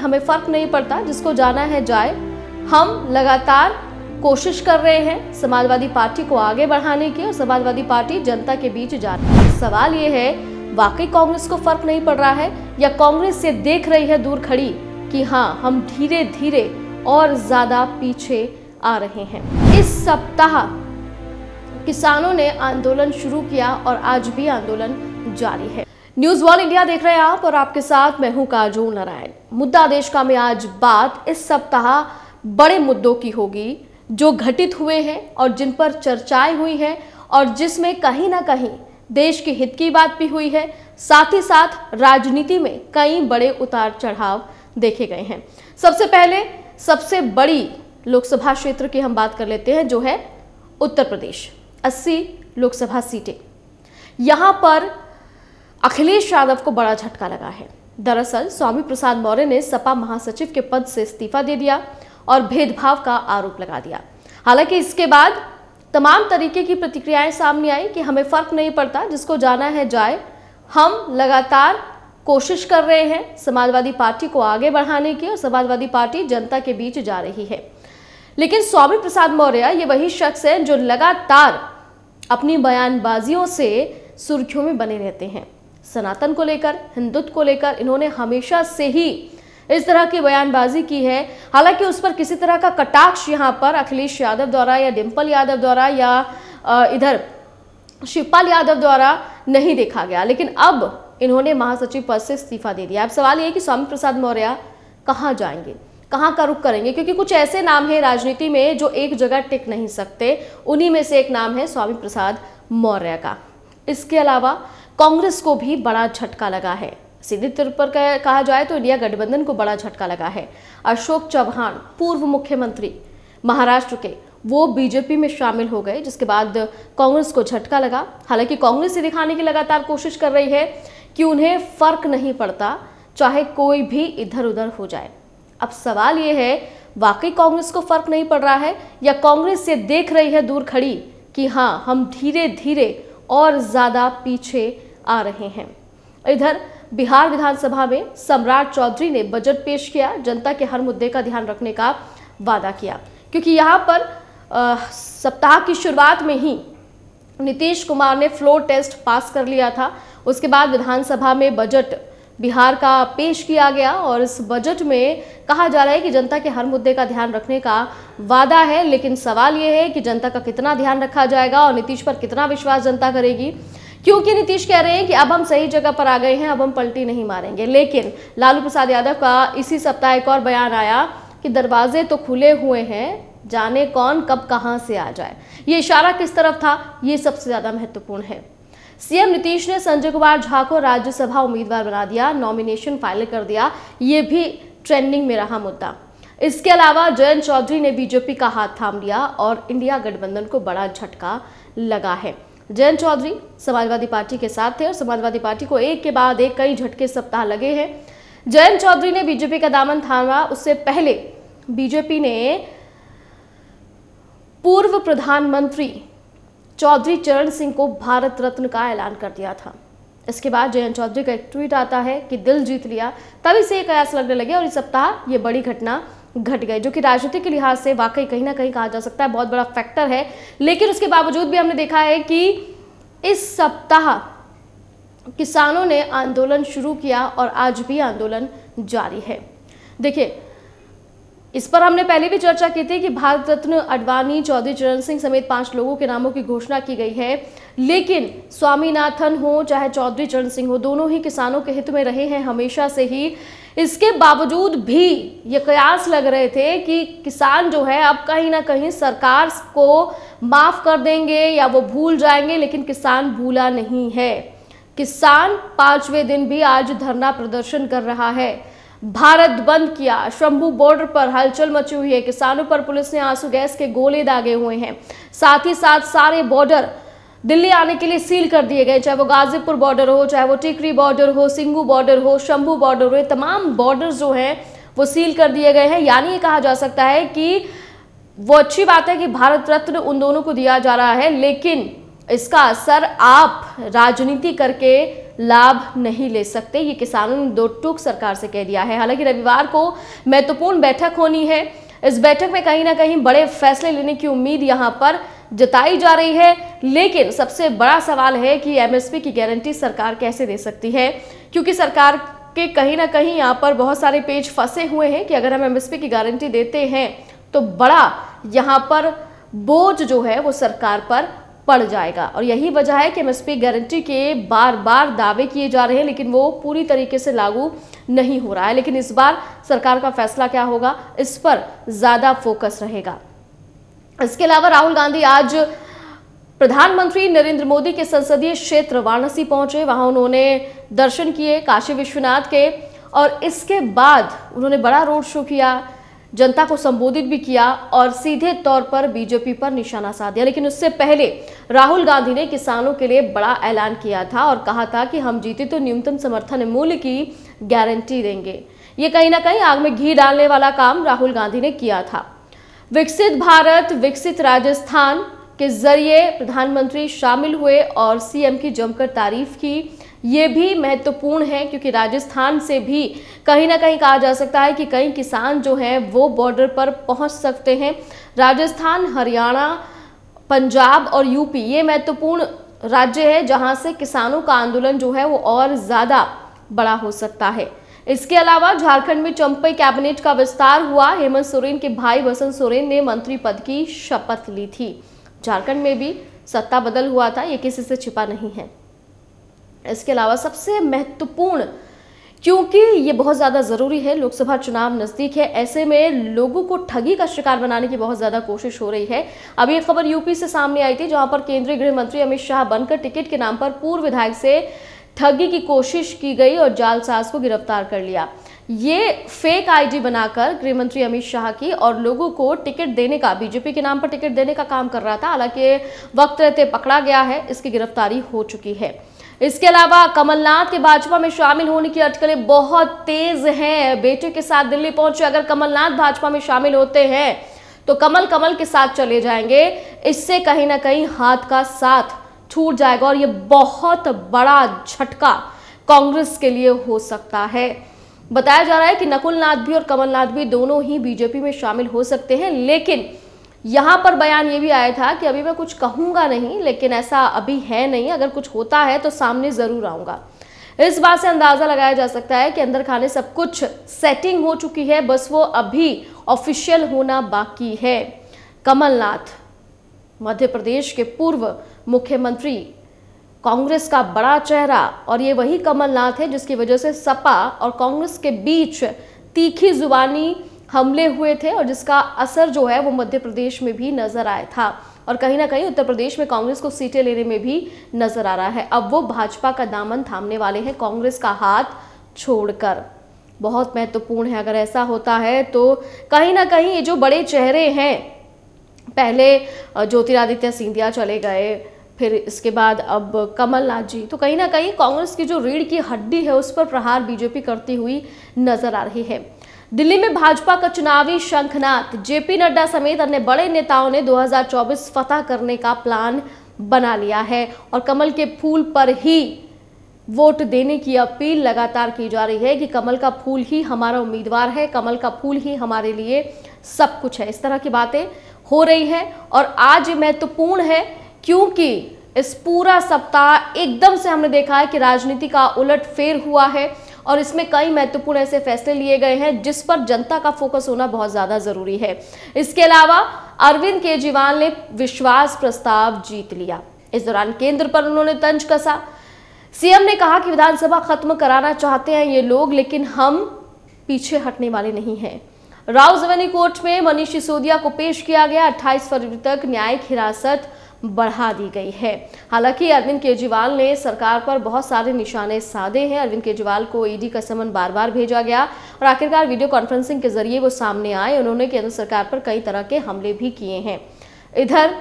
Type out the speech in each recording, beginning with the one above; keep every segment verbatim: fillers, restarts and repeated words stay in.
हमें फर्क नहीं पड़ता, जिसको जाना है जाए। हम लगातार कोशिश कर रहे हैं समाजवादी पार्टी को आगे बढ़ाने की और समाजवादी पार्टी जनता के बीच जा रही है। सवाल ये है, वाकई कांग्रेस को फर्क नहीं पड़ रहा है या कांग्रेस से देख रही है दूर खड़ी कि हाँ, हम धीरे धीरे और ज्यादा पीछे आ रहे हैं। इस सप्ताह किसानों ने आंदोलन शुरू किया और आज भी आंदोलन जारी है। न्यूज वन इंडिया देख रहे हैं आप और आपके साथ मैं हूं काजोल नारायण। मुद्दा देश का में आज बात इस सप्ताह बड़े मुद्दों की होगी जो घटित हुए हैं और जिन पर चर्चाएं हुई हैं और जिसमें कहीं ना कहीं देश के हित की बात भी हुई है। साथ ही साथ राजनीति में कई बड़े उतार चढ़ाव देखे गए हैं। सबसे पहले सबसे बड़ी लोकसभा क्षेत्र की हम बात कर लेते हैं, जो है उत्तर प्रदेश। अस्सी लोकसभा सीटें, यहां पर अखिलेश यादव को बड़ा झटका लगा है। दरअसल स्वामी प्रसाद मौर्य ने सपा महासचिव के पद से इस्तीफा दे दिया और भेदभाव का आरोप लगा दिया। हालांकि इसके बाद तमाम तरीके की प्रतिक्रियाएं सामने आई कि हमें फर्क नहीं पड़ता, जिसको जाना है जाए। हम लगातार कोशिश कर रहे हैं समाजवादी पार्टी को आगे बढ़ाने की और समाजवादी पार्टी जनता के बीच जा रही है। लेकिन स्वामी प्रसाद मौर्य ये वही शख्स हैं जो लगातार अपनी बयानबाजियों से सुर्खियों में बने रहते हैं। सनातन को लेकर, हिंदुत्व को लेकर इन्होंने हमेशा से ही इस तरह की बयानबाजी की है। हालांकि उस पर किसी तरह का कटाक्ष यहाँ पर अखिलेश यादव द्वारा या डिंपल यादव द्वारा या इधर शिवपाल यादव द्वारा नहीं देखा गया। लेकिन अब इन्होंने महासचिव पद से इस्तीफा दे दिया। अब सवाल ये है कि स्वामी प्रसाद मौर्य कहाँ जाएंगे, कहाँ का रुख करेंगे, क्योंकि कुछ ऐसे नाम हैं राजनीति में जो एक जगह टिक नहीं सकते। उन्हीं में से एक नाम है स्वामी प्रसाद मौर्य का। इसके अलावा कांग्रेस को भी बड़ा झटका लगा है। सीधे तौर पर कहा जाए तो इंडिया गठबंधन को बड़ा झटका लगा है। अशोक चव्हाण, पूर्व मुख्यमंत्री महाराष्ट्र के, वो बीजेपी में शामिल हो गए, जिसके बाद कांग्रेस को झटका लगा। हालांकि कांग्रेस ये दिखाने की लगातार कोशिश कर रही है कि उन्हें फर्क नहीं पड़ता, चाहे कोई भी इधर उधर हो जाए। अब सवाल ये है, वाकई कांग्रेस को फर्क नहीं पड़ रहा है या कांग्रेस से देख रही है दूर खड़ी कि हाँ, हम धीरे धीरे और ज्यादा पीछे आ रहे हैं। इधर बिहार विधानसभा में सम्राट चौधरी ने बजट पेश किया, जनता के हर मुद्दे का ध्यान रखने का वादा किया, क्योंकि यहाँ पर आ, सप्ताह की शुरुआत में ही नीतीश कुमार ने फ्लोर टेस्ट पास कर लिया था। उसके बाद विधानसभा में बजट बिहार का पेश किया गया और इस बजट में कहा जा रहा है कि जनता के हर मुद्दे का ध्यान रखने का वादा है। लेकिन सवाल ये है कि जनता का कितना ध्यान रखा जाएगा और नीतीश पर कितना विश्वास जनता करेगी, क्योंकि नीतीश कह रहे हैं कि अब हम सही जगह पर आ गए हैं, अब हम पलटी नहीं मारेंगे। लेकिन लालू प्रसाद यादव का इसी सप्ताह एक और बयान आया कि दरवाजे तो खुले हुए हैं, जाने कौन कब कहां से आ जाए। ये इशारा किस तरफ था, ये सबसे ज्यादा महत्वपूर्ण है। सीएम नीतीश ने संजय कुमार झा को राज्यसभा उम्मीदवार बना दिया, नॉमिनेशन फाइल कर दिया, ये भी ट्रेंडिंग में रहा मुद्दा। इसके अलावा जयंत चौधरी ने बीजेपी का हाथ थाम लिया और इंडिया गठबंधन को बड़ा झटका लगा है। जयंत चौधरी समाजवादी पार्टी के साथ थे और समाजवादी पार्टी को एक के बाद एक कई झटके सप्ताह लगे हैं। जयंत चौधरी ने बीजेपी का दामन थामा। उससे पहले बीजेपी ने पूर्व प्रधानमंत्री चौधरी चरण सिंह को भारत रत्न का ऐलान कर दिया था। इसके बाद जयंत चौधरी का एक ट्वीट आता है कि दिल जीत लिया, तभी से एक कयास लगने लगे और इस सप्ताह ये बड़ी घटना घट गई, जो कि राजनीति के लिहाज से वाकई कहीं ना कहीं कहा जा सकता है बहुत बड़ा फैक्टर है। लेकिन उसके बावजूद भी हमने देखा है कि इस सप्ताह किसानों ने आंदोलन शुरू किया और आज भी आंदोलन जारी है। देखिए, इस पर हमने पहले भी चर्चा की थी कि भारत रत्न अडवाणी, चौधरी चरण सिंह समेत पांच लोगों के नामों की घोषणा की गई है। लेकिन स्वामीनाथन हो चाहे चौधरी चरण सिंह हो, दोनों ही किसानों के हित में रहे हैं हमेशा से ही। इसके बावजूद भी ये कयास लग रहे थे कि किसान जो है अब कहीं ना कहीं सरकार को माफ कर देंगे या वो भूल जाएंगे, लेकिन किसान भूला नहीं है। किसान पांचवें दिन भी आज धरना प्रदर्शन कर रहा है, भारत बंद किया, शंभू बॉर्डर पर हलचल मची हुई है, किसानों पर पुलिस ने आंसू गैस के गोले दागे हुए हैं। साथ ही साथ सारे बॉर्डर दिल्ली आने के लिए सील कर दिए गए, चाहे वो गाजीपुर बॉर्डर हो, चाहे वो टिकरी बॉर्डर हो, सिंगू बॉर्डर हो, शंभू बॉर्डर हो, तमाम बॉर्डर जो हैं वो सील कर दिए गए हैं। यानी ये कहा जा सकता है कि वो अच्छी बात है कि भारत रत्न उन दोनों को दिया जा रहा है, लेकिन इसका असर आप राजनीति करके लाभ नहीं ले सकते, ये किसानों ने दो टूक सरकार से कह दिया है। हालांकि रविवार को महत्वपूर्ण बैठक होनी है। इस बैठक में कहीं ना कहीं बड़े फैसले लेने की उम्मीद यहां पर जताई जा रही है, लेकिन सबसे बड़ा सवाल है कि एमएसपी की गारंटी सरकार कैसे दे सकती है, क्योंकि सरकार के कहीं ना कहीं यहाँ पर बहुत सारे पेज फंसे हुए हैं कि अगर हम एमएसपी की गारंटी देते हैं तो बड़ा यहाँ पर बोझ जो है वो सरकार पर पड़ जाएगा। और यही वजह है कि एमएसपी गारंटी के बार बार दावे किए जा रहे हैं, लेकिन वो पूरी तरीके से लागू नहीं हो रहा है। लेकिन इस बार सरकार का फैसला क्या होगा, इस पर ज्यादा फोकस रहेगा। इसके अलावा राहुल गांधी आज प्रधानमंत्री नरेंद्र मोदी के संसदीय क्षेत्र वाराणसी पहुंचे। वहां उन्होंने दर्शन किए काशी विश्वनाथ के, और इसके बाद उन्होंने बड़ा रोड शो किया, जनता को संबोधित भी किया और सीधे तौर पर बीजेपी पर निशाना साधा। लेकिन उससे पहले राहुल गांधी ने किसानों के लिए बड़ा ऐलान किया था और कहा था कि हम जीते तो न्यूनतम समर्थन मूल्य की गारंटी देंगे। ये कहीं ना कहीं आग में घी डालने वाला काम राहुल गांधी ने किया था। विकसित भारत विकसित राजस्थान के जरिए प्रधानमंत्री शामिल हुए और सीएम की जमकर तारीफ की। ये भी महत्वपूर्ण है क्योंकि राजस्थान से भी कहीं ना कहीं कहा जा सकता है कि कई किसान जो हैं वो बॉर्डर पर पहुंच सकते हैं। राजस्थान, हरियाणा, पंजाब और यूपी ये महत्वपूर्ण राज्य है जहां से किसानों का आंदोलन जो है वो और ज़्यादा बड़ा हो सकता है। इसके अलावा झारखंड में चंपई कैबिनेट का विस्तार हुआ। हेमंत सोरेन के भाई बसंत सोरेन ने मंत्री पद की शपथ ली थी। झारखंड में भी सत्ता बदल हुआ था, ये किसी से छिपा नहीं है। इसके अलावा सबसे महत्वपूर्ण, क्योंकि ये बहुत ज़्यादा ज़रूरी है, लोकसभा चुनाव नज़दीक है, ऐसे में लोगों को ठगी का शिकार बनाने की बहुत ज़्यादा कोशिश हो रही है। अभी एक खबर यूपी से सामने आई थी जहां पर केंद्रीय गृह मंत्री अमित शाह बनकर टिकट के नाम पर पूर्व विधायक से ठगी की कोशिश की गई और जालसाज को गिरफ्तार कर लिया। ये फेक आईडी बनाकर गृह मंत्री अमित शाह की और लोगों को टिकट देने का, बीजेपी के नाम पर टिकट देने का काम कर रहा था। हालांकि वक्त रहते पकड़ा गया है, इसकी गिरफ्तारी हो चुकी है। इसके अलावा कमलनाथ के भाजपा में शामिल होने की अटकलें बहुत तेज हैं। बेटे के साथ दिल्ली पहुंचे, अगर कमलनाथ भाजपा में शामिल होते हैं तो कमल कमल के साथ चले जाएंगे। इससे कहीं ना कहीं हाथ का साथ छूट जाएगा और ये बहुत बड़ा झटका कांग्रेस के लिए हो सकता है। बताया जा रहा है कि नकुलनाथ भी और कमलनाथ भी दोनों ही बीजेपी में शामिल हो सकते हैं, लेकिन यहां पर बयान ये भी आया था कि अभी मैं कुछ कहूंगा नहीं, लेकिन ऐसा अभी है नहीं, अगर कुछ होता है तो सामने जरूर आऊंगा। इस बात से अंदाजा लगाया जा सकता है कि अंदर खाने सब कुछ सेटिंग हो चुकी है, बस वो अभी ऑफिशियल होना बाकी है। कमलनाथ मध्य प्रदेश के पूर्व मुख्यमंत्री, कांग्रेस का बड़ा चेहरा, और ये वही कमलनाथ है जिसकी वजह से सपा और कांग्रेस के बीच तीखी जुबानी हमले हुए थे और जिसका असर जो है वो मध्य प्रदेश में भी नजर आया था और कहीं ना कहीं उत्तर प्रदेश में कांग्रेस को सीटें लेने में भी नजर आ रहा है। अब वो भाजपा का दामन थामने वाले हैं, कांग्रेस का हाथ छोड़कर। बहुत महत्वपूर्ण है, अगर ऐसा होता है तो कहीं ना कहीं ये जो बड़े चेहरे हैं, पहले ज्योतिरादित्य सिंधिया चले गए, फिर इसके बाद अब कमलनाथ जी, तो कहीं ना कहीं कांग्रेस की जो रीढ़ की हड्डी है उस पर प्रहार बीजेपी करती हुई नजर आ रही है। दिल्ली में भाजपा का चुनावी शंखनाद, जेपी नड्डा समेत अन्य बड़े नेताओं ने दो हज़ार चौबीस फतह करने का प्लान बना लिया है और कमल के फूल पर ही वोट देने की अपील लगातार की जा रही है कि कमल का फूल ही हमारा उम्मीदवार है, कमल का फूल ही हमारे लिए सब कुछ है। इस तरह की बातें हो रही है और आज महत्वपूर्ण है क्योंकि इस पूरा सप्ताह एकदम से हमने देखा है कि राजनीति का उलट फेर हुआ है और इसमें कई महत्वपूर्ण ऐसे फैसले लिए गए हैं जिस पर जनता का फोकस होना बहुत ज्यादा जरूरी है। इसके अलावा अरविंद केजरीवाल ने विश्वास प्रस्ताव जीत लिया। इस दौरान केंद्र पर उन्होंने तंज कसा। सीएम ने कहा कि विधानसभा खत्म कराना चाहते हैं ये लोग, लेकिन हम पीछे हटने वाले नहीं हैं। राउजवनी कोर्ट में मनीष सिसोदिया को पेश किया गया। अट्ठाईस फरवरी तक न्यायिक हिरासत बढ़ा दी गई है। हालांकि अरविंद केजरीवाल ने सरकार पर बहुत सारे निशाने साधे हैं। अरविंद केजरीवाल को ईडी का समन बार बार भेजा गया और आखिरकार वीडियो कॉन्फ्रेंसिंग के जरिए वो सामने आए। उन्होंने केंद्र सरकार पर कई तरह के हमले भी किए हैं। इधर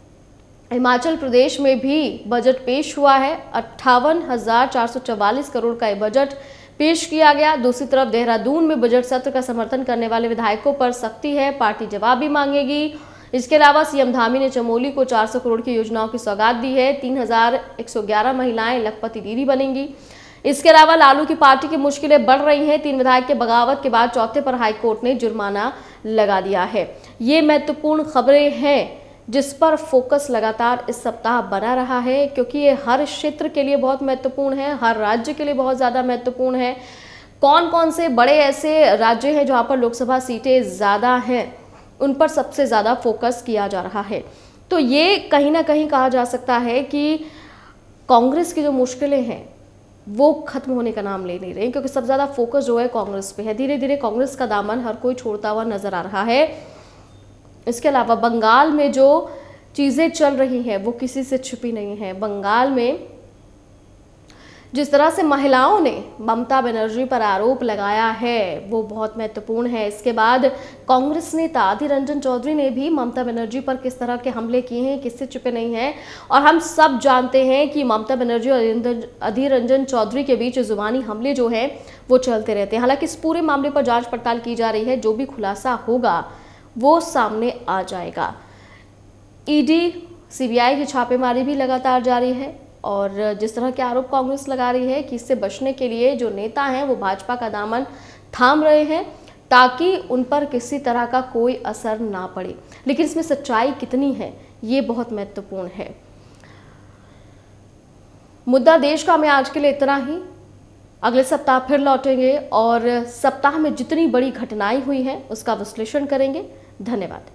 हिमाचल प्रदेश में भी बजट पेश हुआ है। अट्ठावन हजार चार सौ चौवालीस करोड़ का बजट पेश किया गया। दूसरी तरफ देहरादून में बजट सत्र का समर्थन करने वाले विधायकों पर सख्ती है, पार्टी जवाब भी मांगेगी। इसके अलावा सीएम धामी ने चमोली को चार सौ करोड़ की योजनाओं की सौगात दी है। तीन हजार एक सौ ग्यारह महिलाएं लखपति दीदी बनेंगी। इसके अलावा लालू की पार्टी की मुश्किलें बढ़ रही हैं। तीन विधायक के बगावत के बाद चौथे पर हाईकोर्ट ने जुर्माना लगा दिया है। ये महत्वपूर्ण खबरें हैं जिस पर फोकस लगातार इस सप्ताह बना रहा है, क्योंकि ये हर क्षेत्र के लिए बहुत महत्वपूर्ण है, हर राज्य के लिए बहुत ज़्यादा महत्वपूर्ण है। कौन कौन से बड़े ऐसे राज्य हैं जहां पर लोकसभा सीटें ज़्यादा हैं, उन पर सबसे ज़्यादा फोकस किया जा रहा है। तो ये कहीं ना कहीं कहा जा सकता है कि कांग्रेस की जो मुश्किलें हैं वो खत्म होने का नाम ले नहीं रही, क्योंकि सबसे ज़्यादा फोकस जो है कांग्रेस पे है। धीरे धीरे कांग्रेस का दामन हर कोई छोड़ता हुआ नजर आ रहा है। इसके अलावा बंगाल में जो चीज़ें चल रही हैं वो किसी से छुपी नहीं है। बंगाल में जिस तरह से महिलाओं ने ममता बनर्जी पर आरोप लगाया है वो बहुत महत्वपूर्ण है। इसके बाद कांग्रेस नेता अधीर रंजन चौधरी ने भी ममता बनर्जी पर किस तरह के हमले किए हैं, किससे छुपे नहीं हैं। और हम सब जानते हैं कि ममता बनर्जी और अधीर रंजन चौधरी के बीच जुबानी हमले जो है वो चलते रहते हैं। हालांकि इस पूरे मामले पर जांच पड़ताल की जा रही है। जो भी खुलासा होगा वो सामने आ जाएगा। ईडी, सीबीआई की छापेमारी भी लगातार जारी है और जिस तरह के आरोप कांग्रेस लगा रही है कि इससे बचने के लिए जो नेता हैं वो भाजपा का दामन थाम रहे हैं ताकि उन पर किसी तरह का कोई असर ना पड़े। लेकिन इसमें सच्चाई कितनी है ये बहुत महत्वपूर्ण है। मुद्दा देश का में आज के लिए इतना ही। अगले सप्ताह फिर लौटेंगे और सप्ताह में जितनी बड़ी घटनाएं हुई हैं उसका विश्लेषण करेंगे। धन्यवाद।